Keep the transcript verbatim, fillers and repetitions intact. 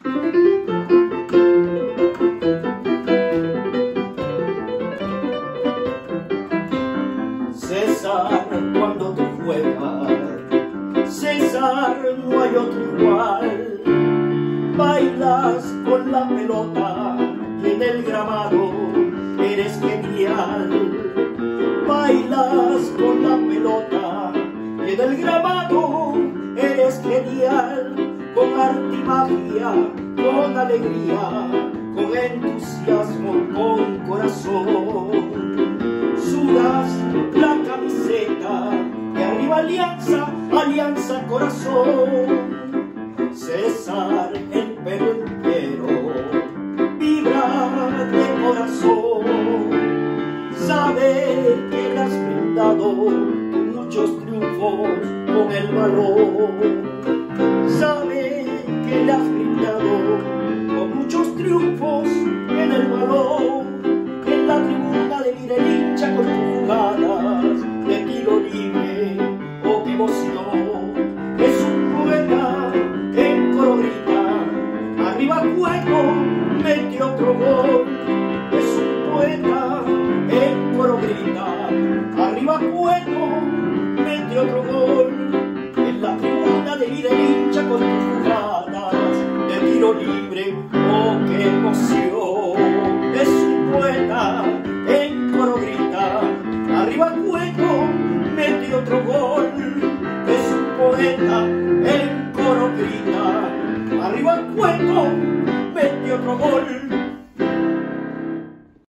César, cuando tú juegas, César, no hay otro igual. Bailas con la pelota y en el gramado eres genial. Bailas con la pelota y en el gramado eres genial. Con arte y magia, con alegría, con entusiasmo, con corazón. Sudas la camiseta y arriba alianza, alianza corazón. César, el Perú entero vibra de corazón. Sabe que le has brindado muchos triunfos con el valor. Sabe que le has brindado con muchos triunfos en el balón. En la tribuna de mira el hincha con tus jugadas de tiro libre, oh qué emoción. Es un poeta que en coro grita, arriba Cueto, mete otro gol. Es un poeta en coro grita, arriba Cueto, mete otro gol. En la tribuna de mira el hincha con tus jugadas de tiro libre, oh qué emoción. Es un poeta en coro grita, arriba Cueto, mete otro gol. Es un poeta en coro grita, arriba Cueto, mete otro gol.